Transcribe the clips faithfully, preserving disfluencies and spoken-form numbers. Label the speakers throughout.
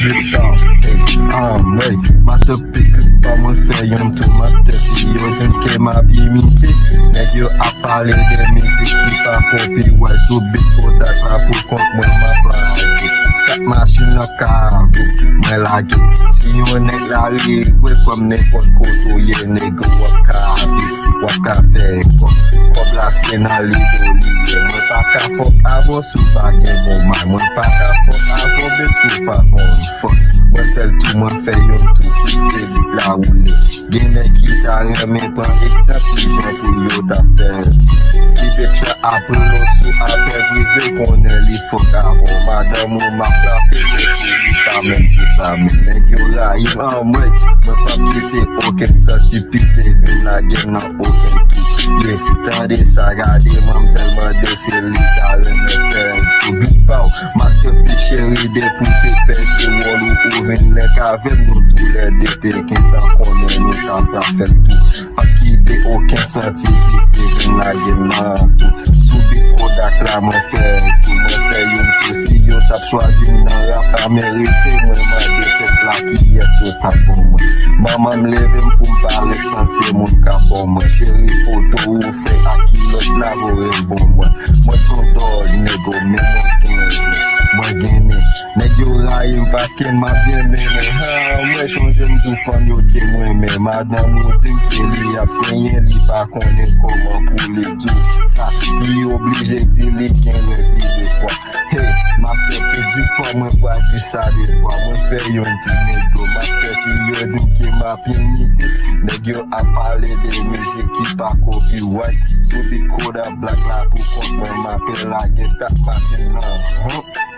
Speaker 1: Drip down, hey, um, hey. Master P, pas moi faire yon tout master P. Yo j'aime que ma pied mité. Nèg yo a parlé de musique qui pas copy. Ouais, sous big Kodak là pour compte moi ma plaque. Quatre machines en cave, moi lagué. Si yon nèg la rive, comme n'importe quoi, yé nèg waka waka fait comme comme la scène à l'idole. Moi pas qu'à fuck avant sous pas gen bon man. Moi pas qu'à fuck avant de tout pas bon fuck. Moi seul tout moi fait yon tout qui la roule. Gen nèg qui t'a remis prend exemple pour yo ta faire. Si bitch appelle sous affaire privée qu'on est li fuck avant madame ou ma frappe pas même tout ça mais nèg yo là il en moi moi pas quitter aucun certificat vin la gen nan aucun tout. Yeah, tande sa gade mamsel mande se li talen me fer tout big pow. Master P chéri de pou se pète wol ou ouvin le kaven nou tout les dété kin tan konnen nou tan tan fait tout. Pa kite aucun certificat vin la gen nan tout. Sou big Kodak la mwen fè tout mwen fè yon tout. Si yo tap chwazi nan rap a mérité mwen mande se plaki yes yo tap bon mwen. Maman me leve pou m'parle sanse moun ka bon mwen. Chéri photo ou fait à qui l'autre la voye bon moi. Moi contrôle nego mais moi gagne. Moi gagne. Nèg yo raïm parce que m'a bien aimé. Ah moi changer m'tou femme yo que moi mais madame nous dit que li a rien li pas connaît comment pour les dire. Ça li obligé de li gagne le plus de fois. Hey, ma fait dit pas moi pas dire ça des fois. Moi fait yon tout nego. Ma fait yo dit que m'a pénité. Nèg yo a parlé de musique qui pas copyright. So big Kodak black la pour compte moi m'appelle la guest start machine là.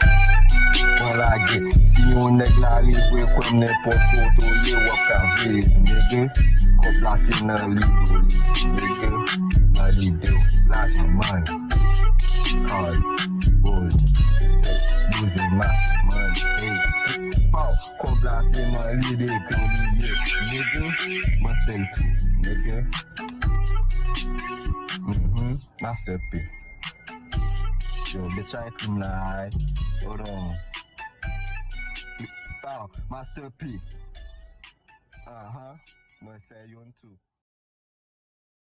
Speaker 1: On la guet. Si on nèg la rive comme n'importe photo ye waka ve. Nèg ko place nan lido. Nèg na lido. La man. Cause boy. Losing my money. Hey. Pow. Ko place nan lido ko liye. Nèg myself. Nèg Mm-hmm. Master P. Yo, bitch, I come lie. Hold on. Wow, Master P. Uh-huh. My fair you too.